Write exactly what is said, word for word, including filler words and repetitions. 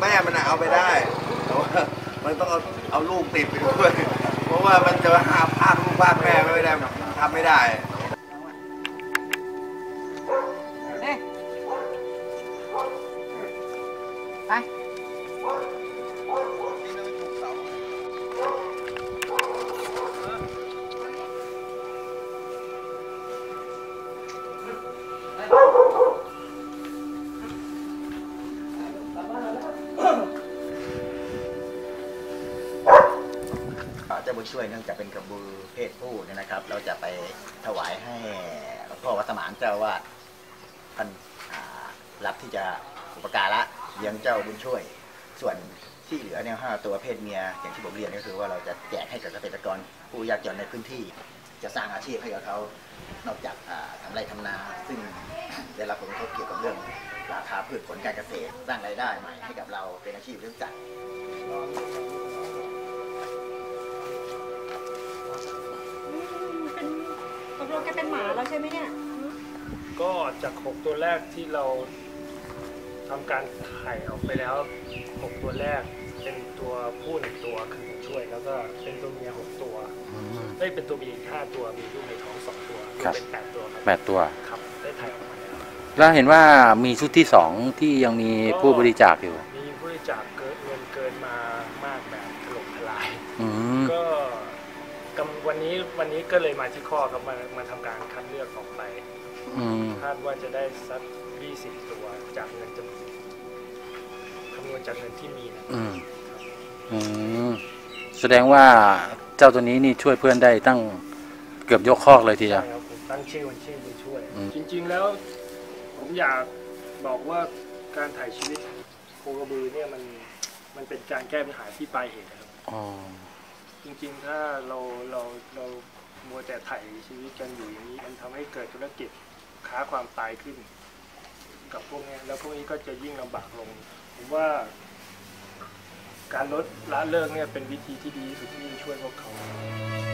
แม่มันเอาไปได้แต่ว่ามันต้องเอาเอาลูกติดไปด้วยเพราะว่ามันจะหาภาคลูกภาคแม่ไม่ได้ทำไม่ได้ไปเจ้าบุญช่วยเนื่องจากเป็นกระบือเพศผู้เนี่ยนะครับ เราจะไปถวายให้หลวงพ่อวัดสมานเจ้าวาดท่านรับที่จะอุปการะเลี้ยงเจ้าบุญช่วย ส่วนที่เหลือเนี่ยห้าตัวเพศเมียอย่างที่ผมเรียนก็คือว่าเราจะแจกให้กับเกษตรกรผู้ยากจนในพื้นที่จะสร้างอาชีพให้กับเขานอกจากทำไร่ทำนาซึ่งได้รับผลกระทบเกี่ยวกับเรื่องราคาพืชผลการเกษตรสร้างรายได้ใหม่ให้กับเราเป็นอาชีพเรื่องจัดตกลงแกเป็นหมาแล้วใช่ไหมเนี่ยก็จากหกตัวแรกที่เราทำการถ่ายออกไปแล้วหกตัวแรกเป็นตัวผู้หนึ่งตัวคือช่วยแล้วก็เป็นตัวเมียหกตัวได้เป็นตัวเมียอีกห้าตัวมีลูกในท้องสองตัวเป็นแปดตัวครับแปดตัวครับได้ถ่ายออกมาแล้วแล้วเห็นว่ามีชุดที่สองที่ยังมีผู้บริจาคอยู่มีผู้บริจาคเกินเงินเกินมามากแบบถล่มทลายก็วันนี้วันนี้ก็เลยมาที่ข้อครับมามาทำการคัดเลือกออกไปคาดว่าจะได้สักยี่สิบตัวจากเงินจำนวนคำนวณจากเงินที่มีนะอืมแสดงว่าเจ้าตัวนี้นี่ช่วยเพื่อนได้ตั้งเกือบยกคอกเลยทีเดียวผมตั้งชื่อวันชื่อไปช่วยจริงๆแล้วผมอยากบอกว่าการถ่ายชีวิตโคกระบือเนี่ยมันมันเป็นการแก้ปัญหาที่ปลายเหตุครับจริงๆถ้าเราเราเรามัวแต่ถ่ายชีวิตกันอยู่อย่างนี้มันทำให้เกิดธุรกิจค้าความตายขึ้นกับพวกนี้แล้วพวกนี้ก็จะยิ่งลำบากลงผมว่าการลดละเลิกเนี่ยเป็นวิธีที่ดีที่สุดที่ช่วยพวกเขา